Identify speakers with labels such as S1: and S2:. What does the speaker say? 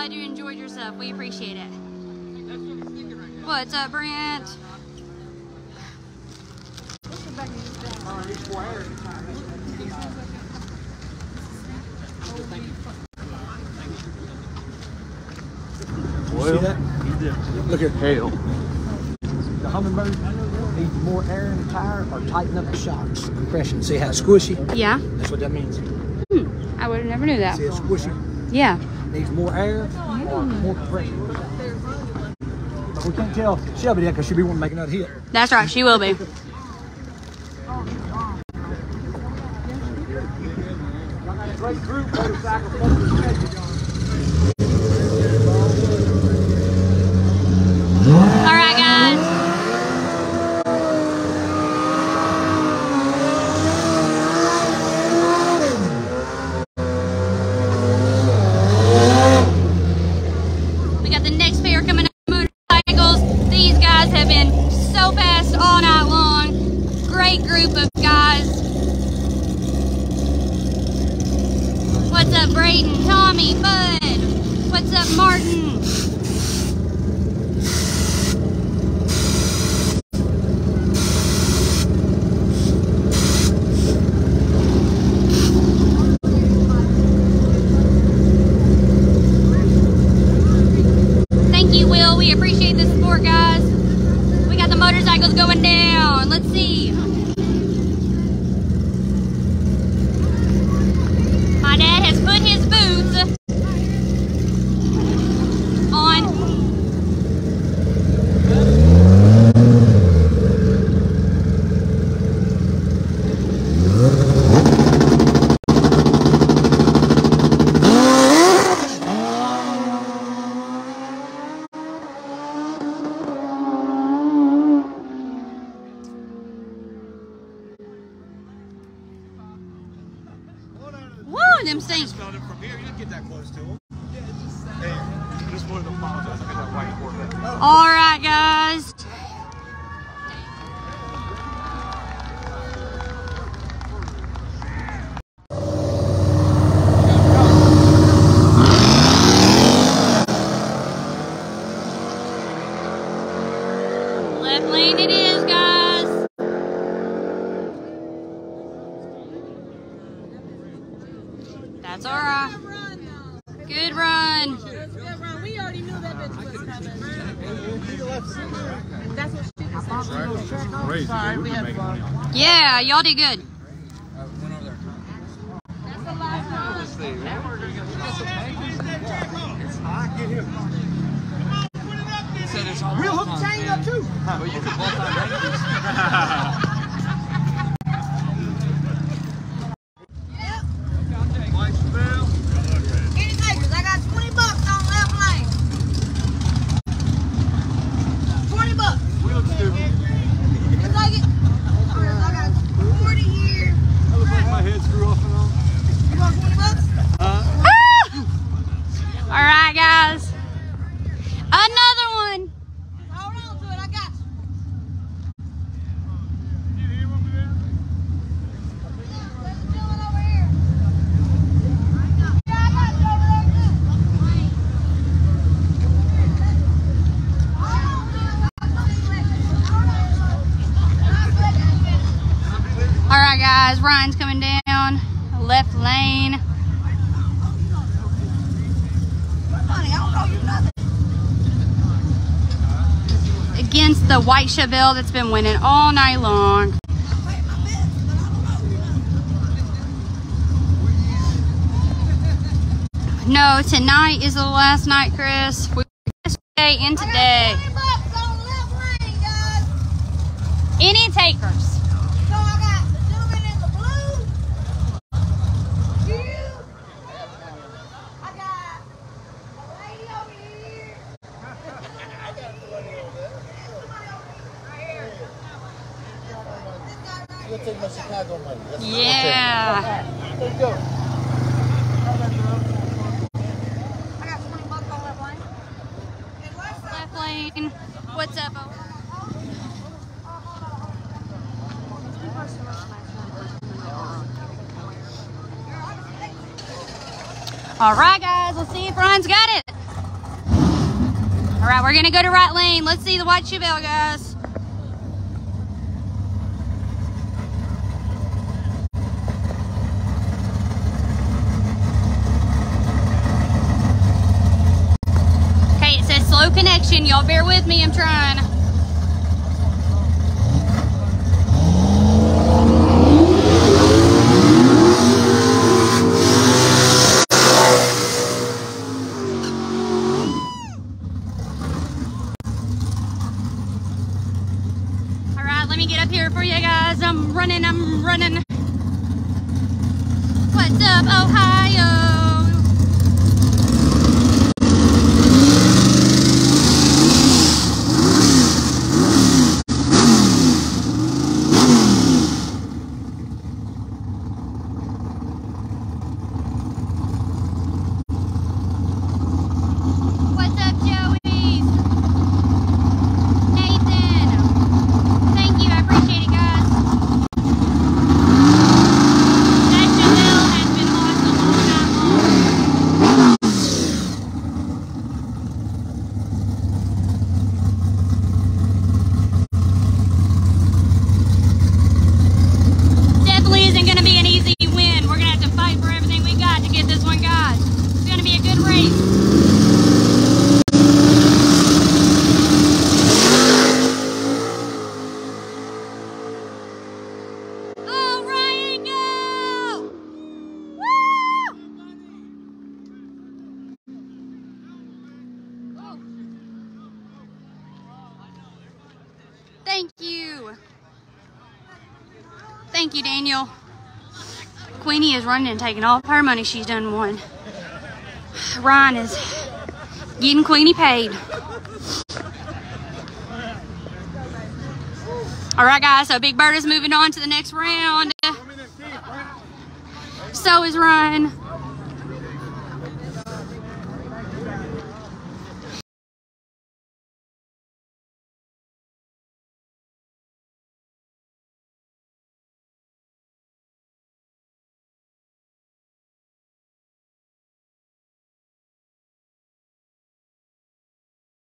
S1: glad you enjoyed yourself. We appreciate it. What's up, Brent?
S2: See that? Look at
S3: Hell.
S2: the Humminbird needs more air in the tire or tighten up the shocks. Compression. See how it's squishy?
S1: Yeah.
S2: That's what that means.
S1: I would have never knew that.
S2: See it's squishy?
S1: Yeah.
S2: Needs more air or more compression. But we can't tell Shelby that because she'll be wanting to make another hit.
S1: That's right. She will be.
S2: Great group motorcycle.
S1: All right, guys. We got the next pair coming up. Motorcycles. These guys have been so fast all night long. Great group of guys. What's up, Brayden, Tommy, Bud? What's up, Martin? Thank you, Will. We appreciate the support, guys. We got the motorcycles going down. Let's see. My dad has put his boots on. Woo, them stinks.
S3: From here, you didn't get that close to him. Hey, just wanted to apologize. I got that white Corvette.
S1: All right, guys. Left lane it is, guys. That's all right. Good run.
S4: We already knew that bitch was coming. That's what she was
S3: Crazy.
S4: Sorry, we had fun.
S1: Yeah, y'all did good.
S4: That's the last time.
S2: We'll hook the chain up too.
S3: But you can both on
S4: Any takers? I got $20 on left lane. $20.
S3: We look stupid.
S4: You take it? I got 40 here.
S3: I look like my head screw off and on.
S4: You want $20?
S1: All right, guys. Another one.
S4: Hold on to it. I got you. What's it doing over here? Yeah, I got you over there too.
S1: All right, guys. Ryan's coming down. Left lane.
S4: Honey, I don't know you nothing.
S1: Against the white Chevelle that's been winning all night long. No, tonight is the last night, Chris. We yesterday and today.
S4: $20 on left lane, guys.
S1: Any takers?
S4: So I got the gentleman in the blue. You. I got a lady over here. Somebody over here. Right here.
S2: You'll take my Chicago money.
S1: Yeah.
S2: There you go.
S4: I got $20 on left lane. And left side.
S1: Left lane. What's up? All right, guys. Let's see if Ryan's got it. All right, we're gonna go to right lane. Let's see the white Chevelle, guys. Okay, it says slow connection. Y'all bear with me, I'm trying. Let me get up here for you guys. I'm running. What's up, Ohio? What's up, Joey? Thank you, Daniel. Queenie is running and taking all of her money she's done won. Ryan is getting Queenie paid. All right, guys, so Big Bird is moving on to the next round. So is Ryan.